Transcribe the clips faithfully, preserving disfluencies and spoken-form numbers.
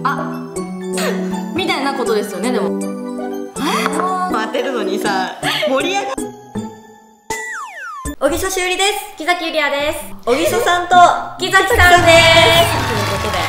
あみたいなことですよね。でも当てるのにさ盛り上がる。小木曽しおりです。 木崎ゆりあです。 小木曽さんと木崎さんです。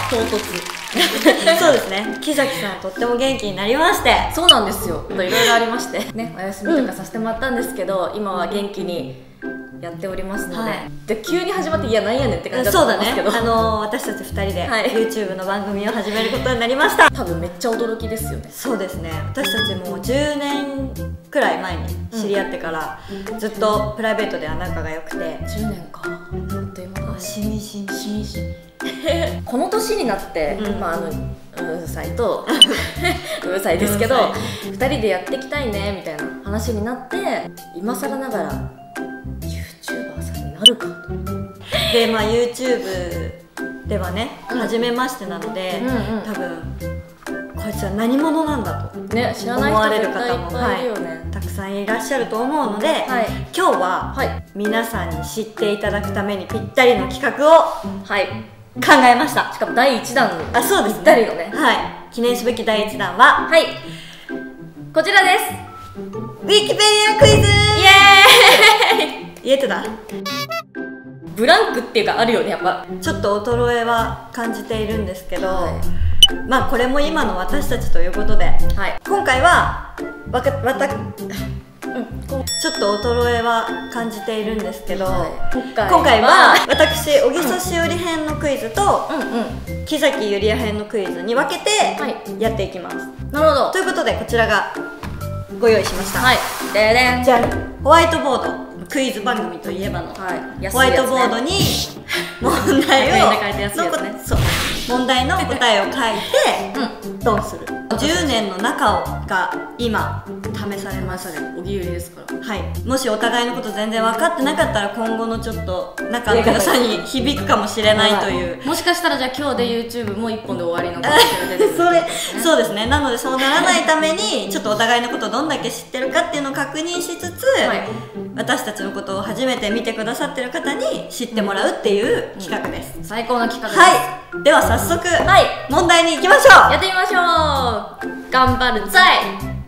ということで唐突そうですね、木崎さんとっても元気になりまして。 そうなんですよ。いろいろありましてね、お休みとかさせてもらったんですけど、今は元気にやっておりますので、はい、で急に始まっていやなんやねんって感じだったんですけど、 そうだね、あのー、私たちふたりで YouTube の番組を始めることになりました。 多分めっちゃ驚きですよね。 そうですね、私たちもじゅうねんくらい前に知り合ってから、うん、ずっとプライベートでは仲が良くて。 じゅうねんか、あっという間だ。 しみじみしみじみこの年になって、うん、まああのうるさいとうるさいですけどふたりでやっていきたいねみたいな話になって、今更ながら YouTuber さんになるかと。 でまあ YouTube ではね、うん、初めましてなので、うんうん、多分こいつは何者なんだと、ね、知らない人絶対いっぱいいるよね、はい、たくさんいらっしゃると思うので、はい、今日は、はい、皆さんに知っていただくためにぴったりの企画を、はい、考えました。しかもだいいちだん、あ、そうですね、ぴったりのね、はい、記念すべきだいいちだんは、はい、こちらです。ウィキペディアクイズ。イエーイ言えてた？ ブランクっていうかあるよね、やっぱちょっと衰えは感じているんですけど、はい、まあこれも今の私たちということで、はい、今回はわかわた、うん、ちょっと衰えは感じているんですけど、はい、今回は、今回は私小木曽しおり編のクイズと、うんうん、木崎ゆりあ編のクイズに分けてやっていきます、はい、なるほど。ということでこちらがご用意しました。はい、ででんじゃん。ホワイトボード、クイズ番組といえばの、はい、ホワイトボードに問題を問題の答えを書いて、うん、ドンする。じゅうねんの仲が今試されましたね。 小木ゆりですから、 はい、もしお互いのこと全然分かってなかったら今後のちょっと仲の良さに響くかもしれないという、 もしかしたらじゃあ今日で YouTube もいっぽんで終わりの可能性が出てくる、 それそうですね。なのでそうならないためにちょっとお互いのことをどんだけ知ってるかっていうのを確認しつつ、はい、私たちのことを初めて見てくださってる方に知ってもらうっていう企画です、 うんうん、最高の企画です。 はい、では早速、はい、問題に行きましょう。 やってみましょう。頑張るざい。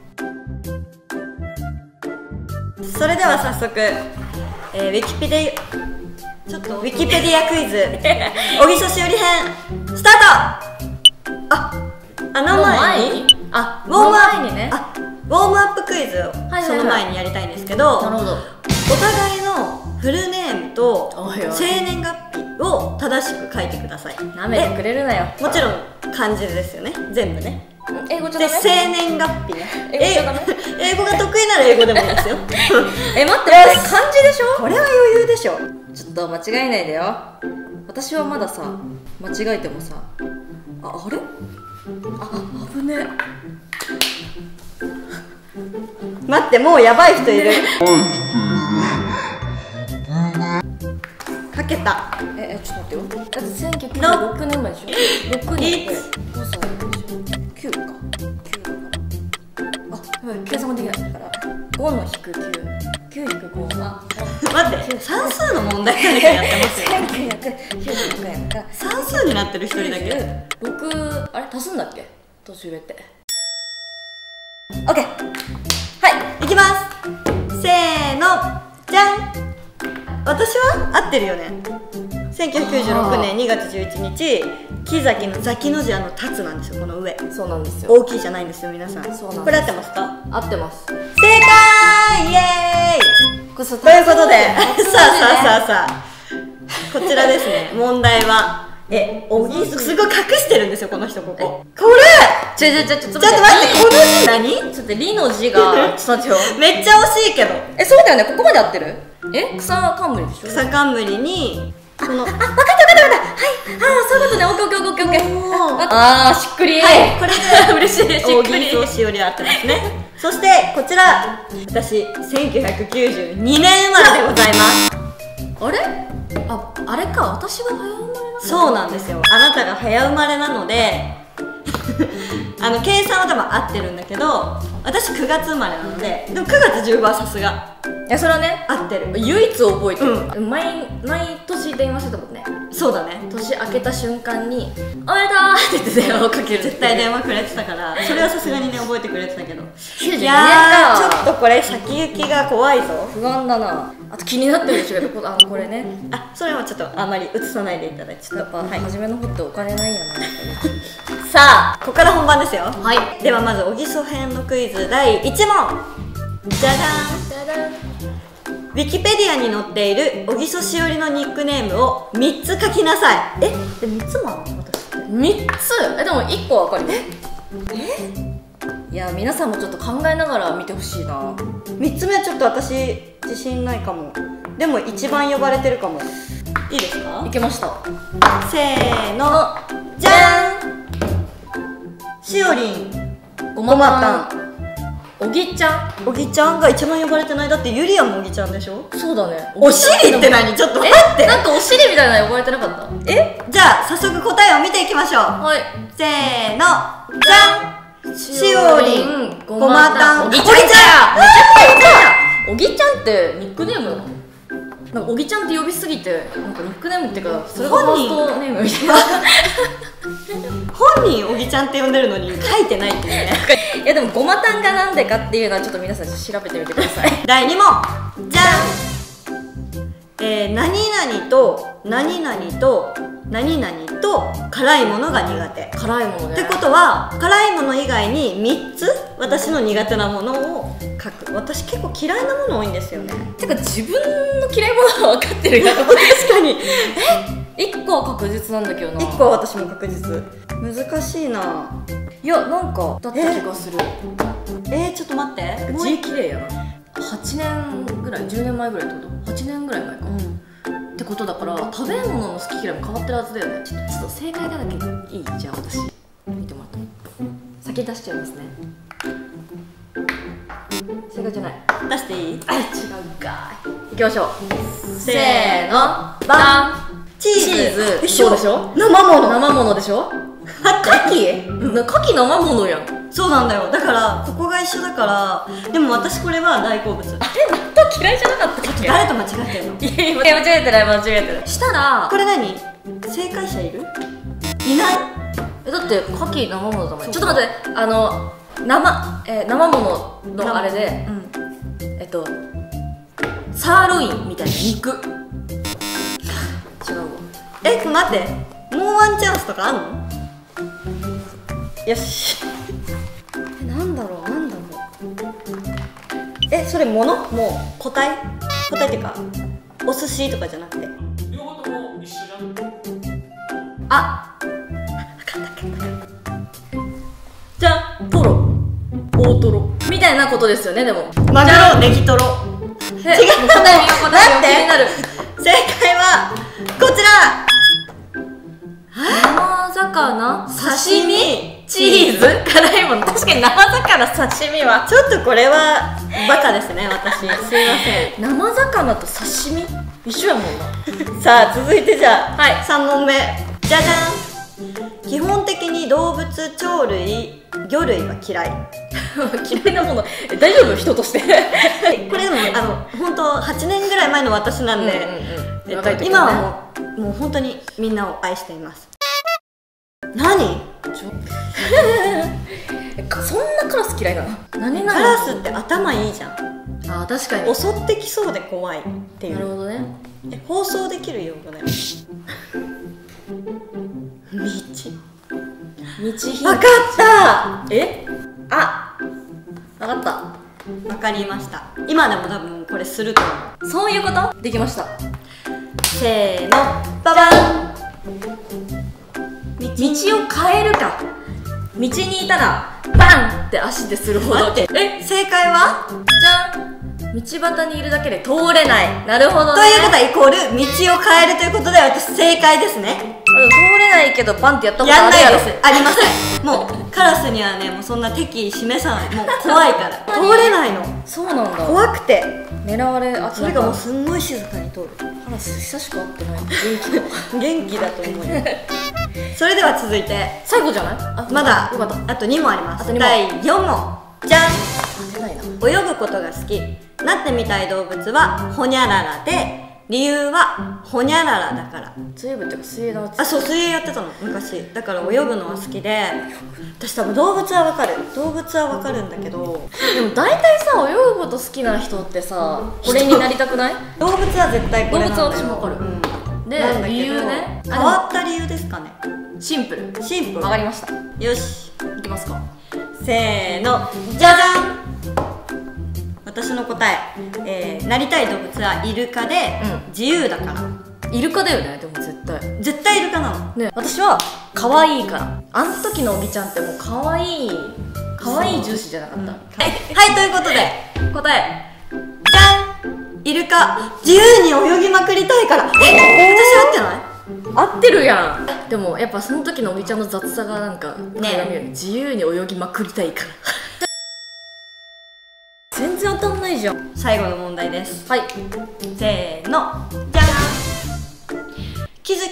それでは早速、えー、ウィキペディちょっとウィキペディアクイズ小木曽しおり編スタート。あ、あの前にあウォームアップにね、あウォームアップクイズをその前にやりたいんですけど、なるほど。お互いのフルネームと生年月日を正しく書いてください。 なめてくれるなよ。 もちろん漢字ですよね、全部ね。 英語じゃダメ？ で生年月日ね。 英語じゃダメ？ 英語が得意なら英語でもいいですよ。 え、待って、漢字でしょ？ これは余裕でしょ。 ちょっと間違えないでよ。私はまださ、間違えてもさ、あ、あれ？あ、危ねえ。 待って、もうやばい人いる。かけた。 え、え、ちょっと待ってよ。だってせんきゅうひゃくきゅうじゅうろくねんまえでしょ。ろくねんでごさいでしょ。きゅうか。きゅうだから。あ、やばい、計算ができないから。ごの引くきゅう。きゅう引くご。あ、 待って、算数の問題だけやってますよ。 せんきゅうひゃくきゅうじゅうろくねんか。 算数になってる一人だけ。 ろく、あれ足すんだっけ？年上って。オッケー。はい、 いきます。せーの、じゃん。私は合ってるよね。せんきゅうひゃくきゅうじゅうろくねんにがつじゅういちにち、木崎のザキの字、あの立つなんですよ、この上。 そうなんですよ。 大きいじゃないんですよ、皆さん。そうなんです。これ合ってますか？ 合ってます。 正解、イエーイ。ということで、さあさあさあさあ、こちらですね、問題は。え、おぎすごい隠してるんですよ、この人、ここ。これちょちょちょちょちょっと待って、この字何？ ちょっと待って、りの字が、ちょっと待ってよ。 めっちゃ惜しいけど。 え、そうだよね、ここまで合ってる？え、草冠でしょ？ 草冠に、この、あ、わかったわかったわかった。はい、ああ、そういうことね、オッケーオッケーオッケーオッケー。あー、しっくり。 はい、これで嬉しい、しっくり。 小木曽しおり合ってますね。そして、こちら、私、せんきゅうひゃくきゅうじゅうにねん生まれでございます。 あれ？あ、あれか、私が早生まれなの？ そうなんですよ。あなたが早生まれなので、 あの計算は多分合ってるんだけど、私くがつ生まれなので、でもくがつじゅうごはさすがいやそれはね合ってる。 唯一覚えてる、うん、毎毎年電話してたもんね。 そうだね、 年明けた瞬間に「おめでとう!」って言って電話をかける。 絶対電話くれてたから、それはさすがにね覚えてくれてたけど、 いやーちょっとこれ先行きが怖いぞ。不安だな。あと気になってるでしょけど、あこれね、 あそれはちょっとあんまり映さないでいただいて、ちょっとやっぱ、はい、初めの方ってお金ないよねさあここから本番ですよ。 はい、 ではまず小木曽編のクイズだいいち問。じゃじゃんじゃじゃん。ウィキペディアに載っている小木曽しおりのニックネームをみっつ書きなさい。えでみっつもあるの？私みっつ？えでもいっこわかるよ。えいや皆さんもちょっと考えながら見てほしいな。 みっつめはちょっと私自信ないかも。でも一番呼ばれてるかも。いいですか？ いけました。 せーのじゃーん。しおりん、ごまたん、 おぎちゃん。 おぎちゃんが一番呼ばれてない。だってゆりやもおぎちゃんでしょ。 そうだね。 お尻って何？ちょっと待って。 えなんかお尻みたいなの呼ばれてなかった？ えじゃあ早速答えを見ていきましょう。 はい。 せーのじゃん。しおりん、ごまたん、 おぎちゃんや。おぎちゃんってニックネームなの？なんかおぎちゃんって呼びすぎてなんかニックネームっていうかそれがファーストネームみたいな。 本人おぎちゃんって呼んでるのに書いてないっていうね。 いやでもごまたんがなんでかっていうのはちょっと皆さん調べてみてください。 だいに問じゃん。えー、何々と何々と何々と辛いものが苦手。 辛いものね。 ってことは辛いもの以外にみっつ私の苦手なものを書く。私結構嫌いなもの多いんですよね。 てか自分の嫌いなものは分かってるよ。 確かに。 えいっこは確実なんだけどな。 いっこは私も確実。難しいな。 いやなんかだった気がする。 えー、ちょっと待って。 字綺麗やな。はちねんぐらい、じゅうねんまえぐらいってこと？はちねんぐらい前か、うん、ってことだから食べ物の好き嫌いも変わってるはずだよね。ちょっとちょっと正解がだけいい？じゃあ私見てもらった先出しちゃいますね。正解じゃない。 出していい？ あ違うかい。いきましょう。せーのバン。チーズ。そうでしょ。 生もの。 生ものでしょ。カキ？カキ生ものやん。 そうなんだよ。だからここが一緒だから。でも私これは大好物。あれ納豆嫌いじゃなかったっけ？ 誰と間違えてるの？ いや間違えてない間違えてない。したらこれ何？正解者いる？いない。 えだってカキ生ものだもん。ちょっと待って、あの生、えー、生もののあれで、うん、えっとサーロインみたいな肉。違うわ。 え待って、もうワンチャンスとかあんの？よし。えなんだろうなんだろう。えそれもの？もう答え答えっていうかお寿司とかじゃなくて。 両方とも一緒じゃん。 あ分かった分かった。 じゃあトロ大トロみたいなことですよね。でもマグロネギトロ。 違う。答え見よう答え見よう。気になる。 正解はこちら。 生魚刺身チーズ辛いもの。確かに生魚刺身はちょっとこれはバカですね私。すいません。 生魚と刺身一緒やもんな。 さあ続いてじゃあ、 はい、 さん問目じゃじゃん。基本的に動物鳥類魚類は嫌い。 嫌いなもの大丈夫？人としてこれでもあの本当はちねんぐらい前の私なんで、うんうんうん、えっと、今はもうもう本当にみんなを愛しています。何？ そんなカラス嫌いなの？何なの？ カラスって頭いいじゃん。 あー確かに襲ってきそうで怖いっていう。 なるほどね。 え放送できる用語だよ。道道ヒント。 分かった。 えあ分かった。 分かりました。今でも多分これすると思う。そういうこと？できました。 せーのババン。 道を変えるか。道にいたらバンって足でするほど。 え正解はじゃん。道端にいるだけで通れない。なるほどね。 ということはイコール道を変えるということで私正解ですね。 通れないけどバンってやったことあるやろ。 やんないです。ありません。もうカラスにはねもうそんな敵意示さない。もう怖いから通れないの。 そうなんだ。 怖くて狙われ。あそれがもうすんごい静かに通る。 カラス久しく会ってない。元気だ元気だと思うよ。 それでは続いて最後じゃない？あ、 まだよかった。 あとに問あります。 あとに問。 だいよん問じゃん。 出ないな。 泳ぐことが好き、なってみたい動物はホニャララで、理由はホニャララだから。 水泳部っていうか水泳のあ、そう、水泳やってたの昔。だから泳ぐのは好きで、私多分動物はわかる動物はわかるんだけど、 でも大体さ、泳ぐこと好きな人ってさ、これになりたくない？ 動物は絶対これなんだよ。 動物は私もわかる。うん、でなんだけど理由ね、 変わった理由ですかね。 シンプル。 シンプル。 わかりました。 よし、 いきますか。 せーの、じゃじゃん。私の答え、えー、なりたい動物はイルカで、うん、自由だから。 イルカだよね。でも絶対絶対イルカなのね。私は可愛いから。あの時のおぎちゃんってもう可愛い可愛い重視じゃなかった、うん、はい、 はい、ということで答えじゃん。イルカ、自由に泳ぎまくりたいから。え、私合ってない？ 合ってるやん。でもやっぱその時のおぎちゃんの雑さがなんかね、自由に泳ぎまくりたいから全然当たんないじゃん。 最後の問題です。 はい、 せーの、じゃーん。木崎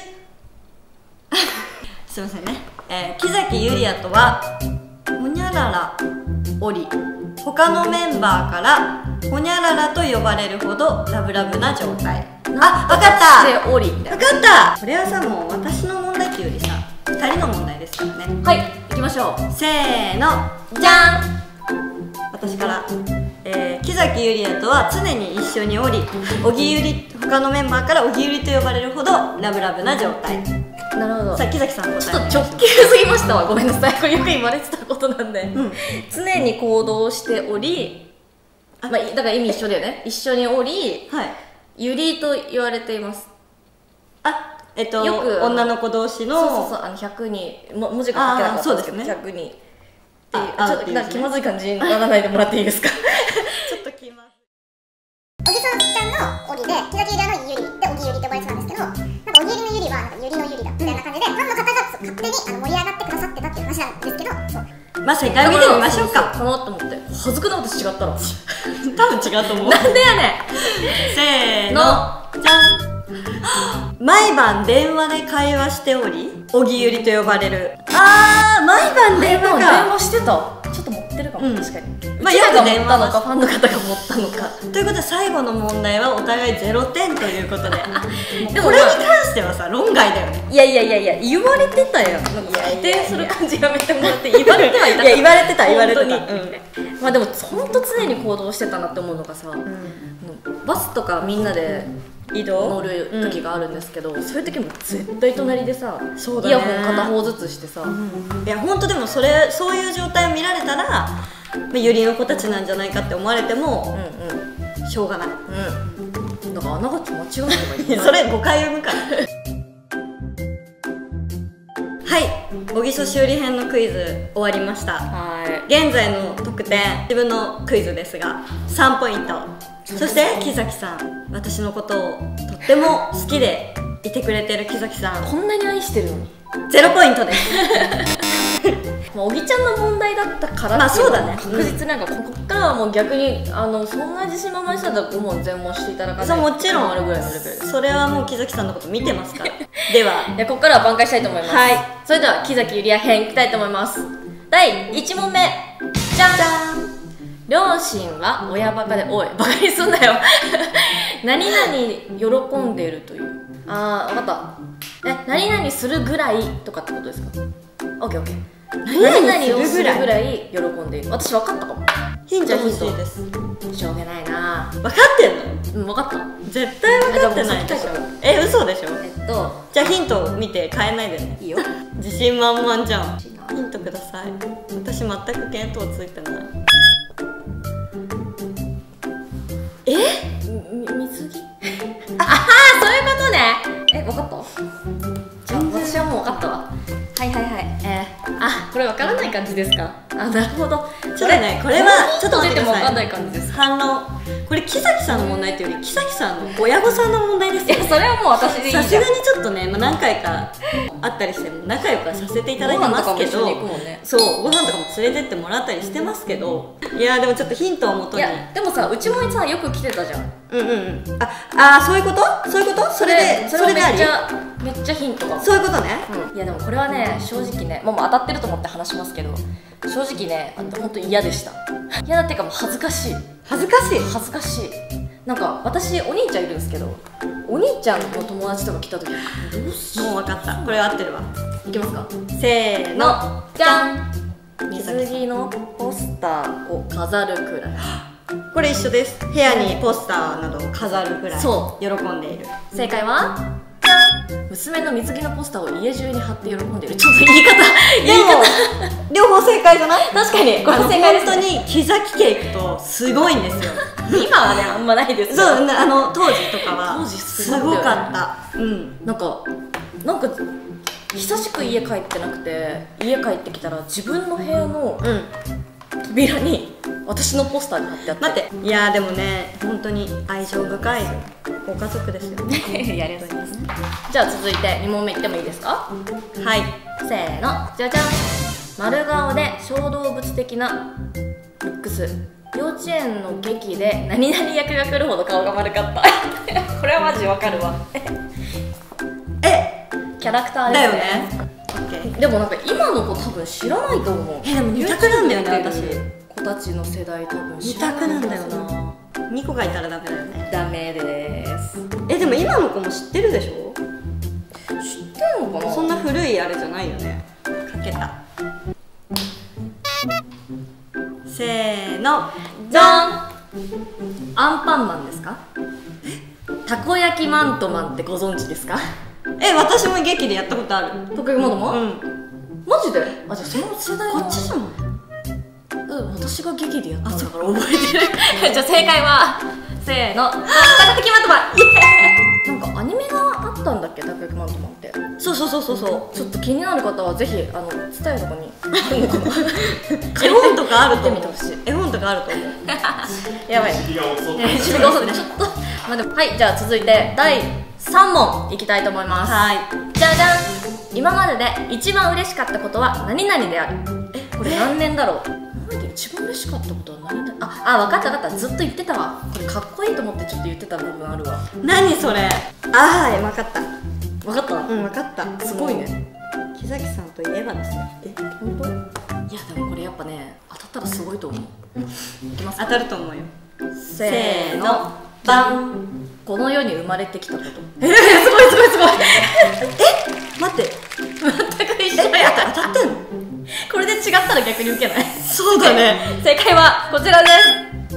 すいませんね、えー、木崎ゆりやとはほにゃららおり、他のメンバーからほにゃららと呼ばれるほどラブラブな状態。あ、わかった。 おりわかった。これはさ、もう私の問題っていうよりさ、ふたりの問題ですからね。 はい、行きましょう。 せーの、 じゃん。 私から、えー、木崎ゆりやとは常に一緒におり、おぎゆり、他のメンバーからおぎゆりと呼ばれるほどラブラブな状態。 なるほど。 さあ、木崎さん答え。 ちょっと直球すぎましたわ。ごめんなさい。これよく言われてたことなんで、うん、常に行動しており、まあ、だから意味一緒だよね。一緒におり、はい、ゆりと言われています。 あ、えっとよく女の子同士の、 そうそうそう、あのひゃくにも文字が書けなかったんですけど、ひゃくにっていう、ちょっとなんか気まずい感じにならないでもらっていいですか？ ちょっと気まずい。 おぎさんちゃんのおぎで、木崎ゆりやのゆりでおぎゆりって呼ばれてたんですけど、なんかおぎゆりのゆりはなんかゆりのゆりだみたいな感じで、ファンの方が勝手にあの盛り上がってくださってたっていう話なんですけど、そう。 まあ正解を見てみましょうか。 かなと思って。恥ずくな私違ったら多分違うと思う。 なんでやねん。 せーの、じゃん。毎晩電話で会話しており、おぎゆりと呼ばれる。あー、毎晩電話か。 電話してた。ちょっと持ってるかも、うん、確かに。まあ、よく電話のかファンの方が持ったのか。 ということで最後の問題はお互いゼロてんということで。でもこれに関してはさ、論外だよね。 いやいやいやいや、言われてたよ。否定する感じやめてもらって。言われてはいた。 いや、言われてた、言われてた。 うん、まあでも本当常に行動してたなって思うのがさ、うん、バスとかみんなで移動乗る時があるんですけど、うん、そういう時も絶対隣でさ、そうだね、イヤホン片方ずつしてさ、うん、 いや本当でもそれそういう状態を見られたら、まあ、ゆりの子たちなんじゃないかって思われても、うんうん、しょうがない、 うん、だからあながち間違ってはいいそれ誤解を生むからはい、小木曽しおり編のクイズ終わりました。はい、現在の得点、自分のクイズですがさんポイント。そして木崎さん、私のことをとっても好きでいてくれてる木崎さん、 こんなに愛してるのにゼロポイントですおぎちゃんの問題だったからっていうのは確実なんか、ここからはもう逆にあのそんな自信満々にしたらご問全問していただかないと。 そう、もちろんあるぐらいのレベルです。 それはもう木崎さんのこと見てますからではいや、ここからは挽回したいと思います。 はい、 それでは木崎ゆりや編いきたいと思います。だいいち問目、じゃんじゃん。両親は親バカで、おいバカにすんなよ何々喜んでいるという、あー分かった、え、何々するぐらいとかってことですか？オッケーオッケー。何々をするぐらい喜んでいる。私分かったかも。 ヒント欲しいです。 しょうがないな。 分かってんの？ うん、分かった。 絶対分かってないでしょ。え、嘘でしょ？ えっとじゃあヒント見て変えないでね。 いいよ自信満々じゃん。ヒントください。私全く見当ついてない。え？ み水着ああ、そういうことね。え、分かった？じゃあ私はもう分かったわ。はいはいはい。えー、あ、これ分からない感じですか？ あ、なるほど。 ちょっとね、これはちょっと待ってください。 分かんない感じです。 反論。これ木崎さんの問題っていうより木崎さんの親御さんの問題ですよ。 いや、それはもう私でいいじゃん。 さすがにちょっとね、まあ、何回かあったりしても仲良くはさせていただいてますけど、 ね、 そうご飯とかも連れてってもらったりしてますけど、いやでもちょっとヒントをもとに。 いやでもさ、うちもさよく来てたじゃん。 うんうんうん。ああ、そういうことそういうことそれでそれめっちゃめっちゃヒントが。 そういうことね。 うん、いやでもこれはね、正直ね、もう当たってると思って話しますけど、正直ね、本当に嫌でした。嫌だっていうかもう恥ずかしい。 恥ずかしい恥ずかしい。なんか私お兄ちゃんいるんですけど、お兄ちゃんの友達とか来た時どうしよう。 もう分かった。これ合ってるわ。 いきますか。 せーの、 じゃん。水着のポスターを飾るくらい。 これ一緒です。部屋にポスターなどを飾るくらいそう喜んでいる。 正解は娘の水着のポスターを家中に貼って喜んでいる。ちょっと言い方言い方両方正解じゃない？ 確かにこれ正解です。 本当に木崎家行くとすごいんですよ。 今はね、あんまないですけど、 そう、あの当時とかは当時すごごかった。うん、 なんかなんか久しく家帰ってなくて、家帰ってきたら自分の部屋の扉に私のポスターが貼ってあって、 待って、いやでもね、本当に愛情深いご家族ですよね。 やりやすいですね。じゃあ続いてに問目いってもいいですか？ はい、 せーの、じゃじゃん。丸顔で小動物的なルックス。幼稚園の劇で何々役が来るほど顔が丸かったこれはマジわかるわえ、 キャラクターですね。 だよね。オッケー。 でもなんか今の子多分知らないと思う。 え、でも二択なんだよね、私。 子たちの世代多分二知らない択なんだよな。にこがいたらダメだよね。 ダメです。 え、でも今の子も知ってるでしょ？ 知ってんのかな？ そんな古いあれじゃないよね。かけた。せーの、 じゃん。アンパンマンですか？たこ焼きマントマンってご存知ですか？ え、私も劇でやったことある。 たこ焼きマントマン？ うん。 マジで？あ、じゃあその世代こっちじゃん。 うん、私が劇でやったんだから覚えてるじゃあ正解はせーの、たこ焼きマントマン。イエーイ。なんかアニメがあったんだっけ、たこ焼きマントマンって。 そうそうそうそうそう。 ちょっと気になる方はぜひあのツタヤとかにあるのかな絵本とかあると思う。 見てみてほしい。 絵本とかあると思う。 やばい。 日が遅い。 日々が遅いね。ちょっとまあでもはい、じゃあ続いてだいさん問いきたいと思います。 はい。 じゃじゃん。今までで一番嬉しかったことは何々である。え、これ何年だろう。今までで一番嬉しかったことは何だ。ああ、分かった分かった。ずっと言ってたわ。これかっこいいと思ってちょっと言ってた部分あるわ。 何それ。ああ、分かった。 分かった。 うん、分かった。 すごいね。 木崎さんといえばですね。 え、本当？いやでもこれやっぱね、当たったらすごいと思う。いきますか。 当たると思うよ。 せーの、 バン。 この世に生まれてきたこと。 えー、すごいすごいすごい。え、待って。 全く一緒や。 当たってんの？ これで違ったら逆にウケない。 そうだね。 正解はこちらです。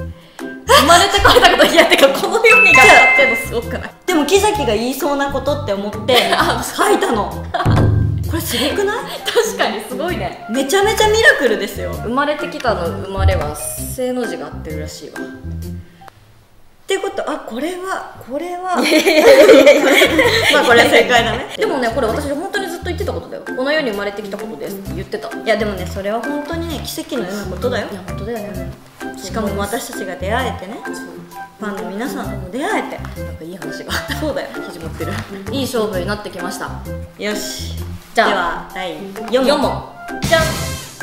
生まれてこれたこと、いやてかこの世にが当たってるのすごくない？ でも木崎が言いそうなことって思って書いたの。これすごくない？ 確かにすごいね。 めちゃめちゃミラクルですよ。 生まれてきたの生まれは正の字が合ってるらしいわ。 っていうこと、あ、これはこれはまあこれ正解だね。 でもね、これ私本当にずっと言ってたことだよ。この世に生まれてきたことですって言ってた。 いやでもね、それは本当にね、奇跡のようなことだよ。 いや本当だよね。 しかも私たちが出会えてね、ファンの皆さんとも出会えて、 なんかいい話がそうだよ、 始まってる。いい勝負になってきました。 よし。 じゃあではだいよん問。 よん問。じゃん。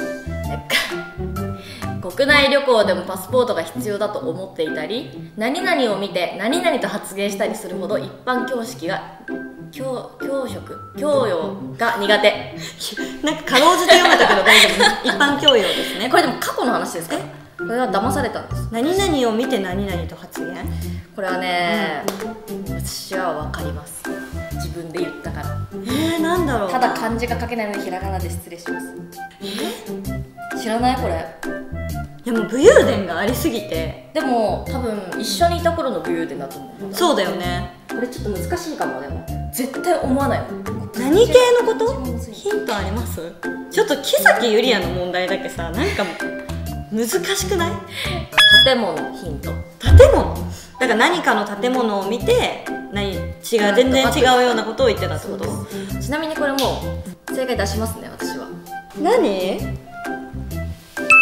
国内旅行でもパスポートが必要だと思っていたり、何々を見て何々と発言したりするほど一般教識が教教職教養が苦手。 なんかかろうじて読めたけど大丈夫。一般教養ですね。 これでも過去の話ですか？これは騙されたんです。 何々を見て何々と発言。 これはね、うん、私は分かります。自分で言ったから。 えー、なんだろう。 ただ漢字が書けないのでひらがなで失礼します。え？知らないこれ。 いやもう武勇伝がありすぎて。 でも多分一緒にいた頃の武勇伝だと思う。 そうだよね。 これちょっと難しいかも。でも絶対思わないもん。 何系のこと？ヒントあります？ちょっと木崎ゆりやの問題だけさ、なんか難しくない？ 建物ヒント。 建物？だから何かの建物を見て何違う全然違うようなことを言ってたってこと？ ちなみにこれもう正解出しますね、私は。 何？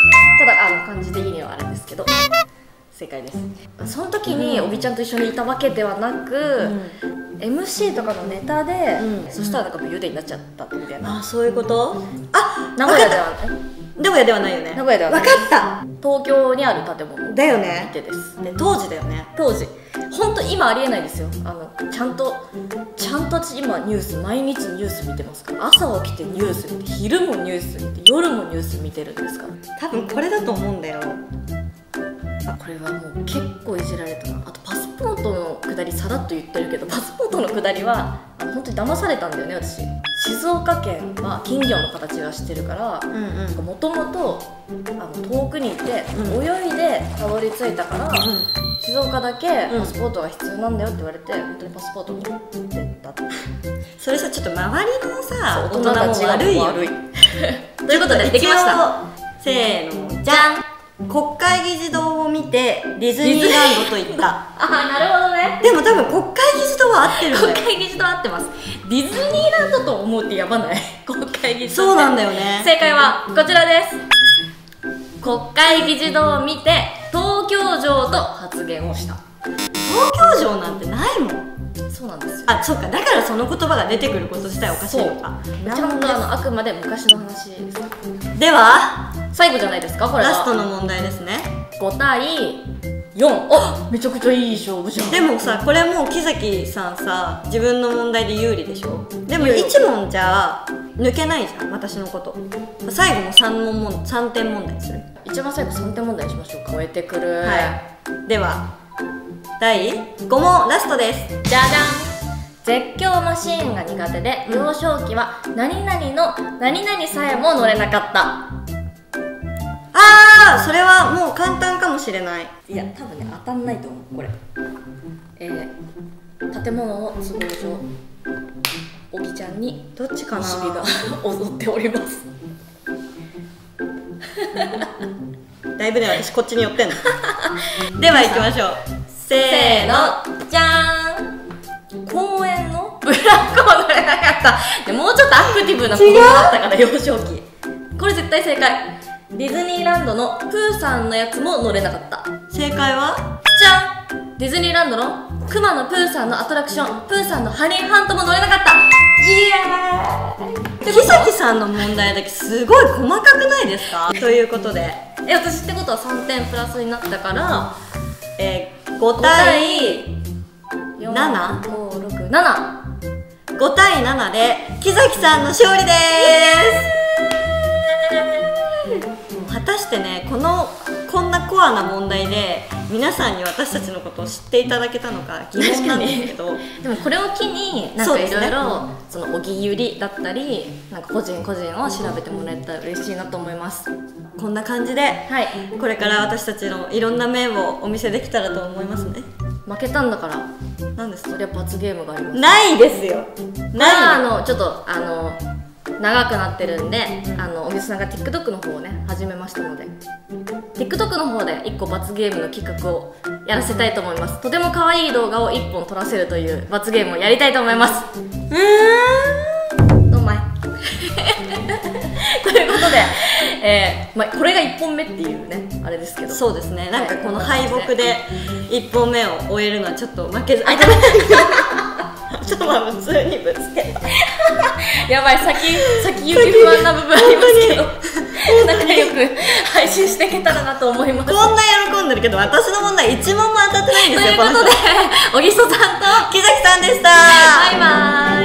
感じでいいにはあるんですけど正解です。その時におびちゃんと一緒にいたわけではなく、うん、エムシー とかのネタで、うん、そしたらなんか武勇伝になっちゃったみたいな。 あ、そういうこと。あ、 名古屋では名古屋ではないよね。 名古屋ではない。 分かった。 東京にある建物だよね。 です。 で当時だよね。 当時本当今ありえないですよ。あのちゃんとちゃんと私今ニュース毎日ニュース見てますから。朝起きてニュース見て、昼もニュース見て、夜もニュース見てるんですから。 多分これだと思うんだよ。 これはもう結構いじられたな。あとパスポートのくだりさらっと言ってるけど、パスポートのくだりはあの本当に騙されたんだよね私。静岡県は金魚の形がしてるからもともと遠くにいて、うん、泳いでたどり着いたから、うん、静岡だけパスポートが必要なんだよって言われて、うん、本当にパスポートに出たそれさ、ちょっと周りのさ大人も悪いよ悪いということでできました。 せーの、じゃん。国会議事堂を見てディズニーランドと言った。 あ、なるほどね。 でも多分国会議事堂は合ってるんだよ。 国会議事堂合ってます。ディズニーランドと思うってやばない？国会議事堂。 そうなんだよね。 正解はこちらです。国会議事堂を見て東京城と発言をした。 東京城なんてないもん。 そうなんですよ。 あ、そうか。だからその言葉が出てくること自体おかしいのか。 ちゃんとあのあくまで昔の話です。 では最後じゃないですかこれは。 ラストの問題ですね。 ごたいよん。あ、めちゃくちゃいい勝負じゃん。 でもさ、これもう木崎さんさ自分の問題で有利でしょ。でもいち問じゃ抜けないじゃん私のこと。最後もさん問もさんてん問題する。 一番最後さんてん問題にしましょうか。燃えてくる。 はい。ではだいご問ラストです。 じゃじゃん。絶叫マシーンが苦手で、幼少期は何々の何々さえも乗れなかった。 あー、それはもう簡単かもしれない。 いや、多分ね、当たんないと思うこれ。えー、建物を都合上おぎちゃんにどっちかな、 お尻が踊っておりますだいぶね、私こっちに寄ってんのでは行きましょう。せーの、 じゃーん。公園のブランコは乗れなかった。でもうちょっとアクティブな子供だったから幼少期。これ絶対正解。ディズニーランドのプーさんのやつも乗れなかった。 正解はじゃん。ディズニーランドのクマのプーさんのアトラクション、プーさんのハニーハントも乗れなかった。イエーイ。 木崎さんの問題だけすごい細かくないですかということで、 え、私ってことはさんてんプラスになったから、 えー、ごたいなな、 ご、ろく、なな。 ごたいななで木崎さんの勝利です。果たしてね、このこんなコアな問題で皆さんに私たちのことを知っていただけたのか疑問なんですけどでもこれを機になんかいろいろその荻ゆりだったりなんか個人個人を調べてもらえたら嬉しいなと思います。 こんな感じで、はい、これから私たちのいろんな面をお見せできたらと思いますね。 負けたんだから何ですか？ それは罰ゲームがあります。 ないですよ。 ない。あのちょっとあの長くなってるんで、あのおみそさんが TikTok の方をね始めましたので TikTok の方でいっこ罰ゲームの企画をやらせたいと思います。とても可愛い動画をいっぽん撮らせるという罰ゲームをやりたいと思います。うーん、どんまいということで、えーまあ、これがいっぽんめっていうねあれですけど、 そうですね、なんかこの敗北でいっぽんめを終えるのはちょっと負けず、あ、ちょっとまあ普通にぶつけたやばい、先先行き不安な部分ありますけど仲良く配信していけたらなと思います。 こんな喜んでるけど私の問題いち問も当たってないんですよ。 ということで小木曽さんと木崎さんでした。 バイバーイ。